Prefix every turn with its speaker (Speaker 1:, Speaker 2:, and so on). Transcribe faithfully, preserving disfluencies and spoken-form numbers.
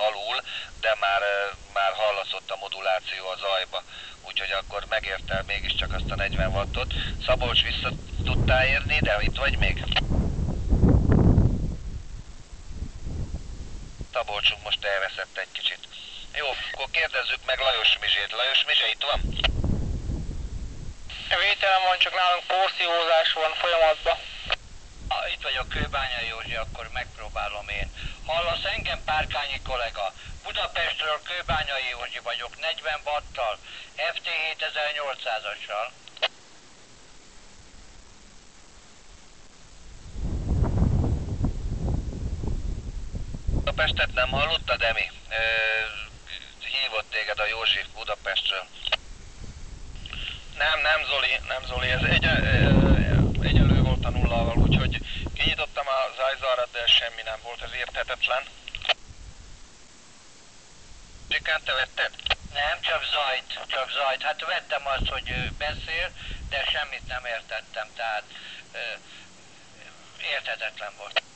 Speaker 1: alul, de már, már hallatszott a moduláció a zajba. Úgyhogy akkor megérte mégiscsak azt a negyven wattot. Szabolcs, vissza tudtál érni, de itt vagy még? Szabolcsunk most elveszett egy kicsit. Jó, akkor kérdezzük meg Lajos Mizsét. Lajos Mizse itt van?
Speaker 2: Vételem van, csak nálunk porszívózás van folyamatban.
Speaker 3: Ha itt vagyok, Kőbányai Józsi, akkor megpróbálom én. Hallasz engem, Párkányi kollega? Budapestről Kőbányai Józsi vagyok, negyven watttal, F T hétezer-nyolcszázassal.
Speaker 1: Budapestet nem hallottad, Emi? E, hívott téged a Józsi Budapestről.
Speaker 4: Nem, nem Zoli, nem Zoli, ez egy, egyelő volt a nullával, úgyhogy kinyitottam a zajzarat, de semmi nem volt, ez érthetetlen.
Speaker 1: Zsikán, te vetted?
Speaker 3: Nem, csak zajt, csak zajt. Hát vettem azt, hogy ő beszél, de semmit nem értettem, tehát ö, érthetetlen volt.